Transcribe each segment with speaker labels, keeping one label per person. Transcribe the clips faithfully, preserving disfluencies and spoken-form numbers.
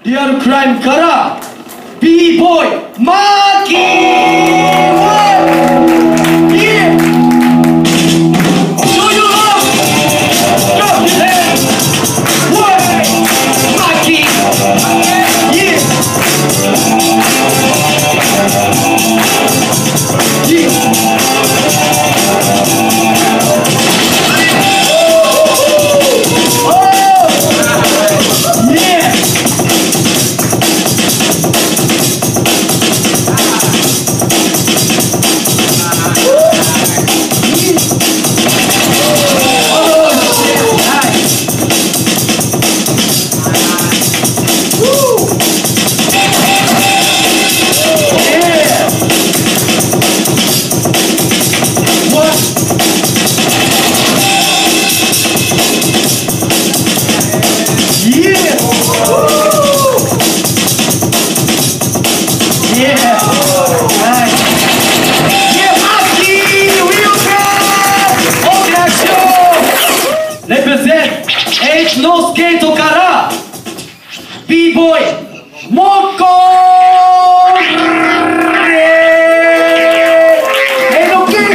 Speaker 1: リアルクライムから B ボーイマーキーノースケートから B ボーイモッコーエノキ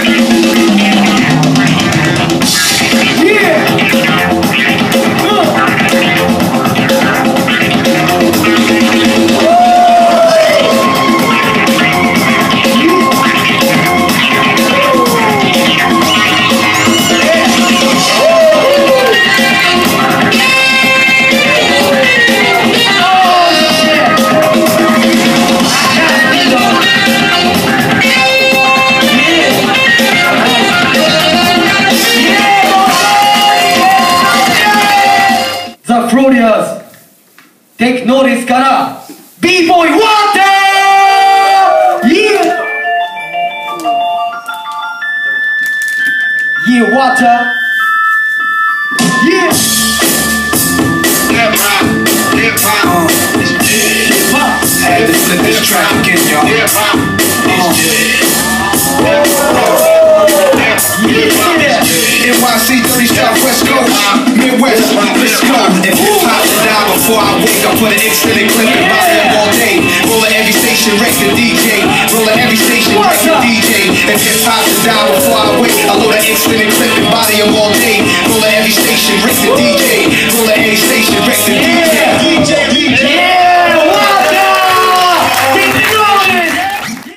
Speaker 1: Take notice から B ボーイ Water! Yeah! Yeah, Water! Yeah!
Speaker 2: Hip hop, hip hop, it's dead.
Speaker 1: Hip hop!
Speaker 2: Had to flip this track again, y'all. Hip hop, it's dead. Hip hop, it's dead. N Y C, dirty Southwest Coast, Midwest, let's go. If hip hop to die before I wake, I put an extended clip in my head all day. Rollin' every station, wreck the D J. Rollin' every station, wreck the D J. If hip hop to die before I wake, I load an extended clip and body them all day. Rollin' every station, wreck the D J. Rollin' every station, wreck the D J.